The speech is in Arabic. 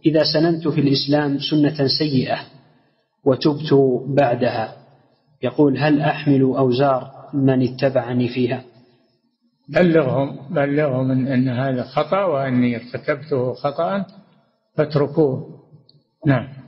إذا سننت في الإسلام سنة سيئة وتبت بعدها، يقول هل أحمل أوزار من اتبعني فيها؟ بلغهم أن هذا خطأ وأني ارتكبته خطأ فاتركوه. نعم.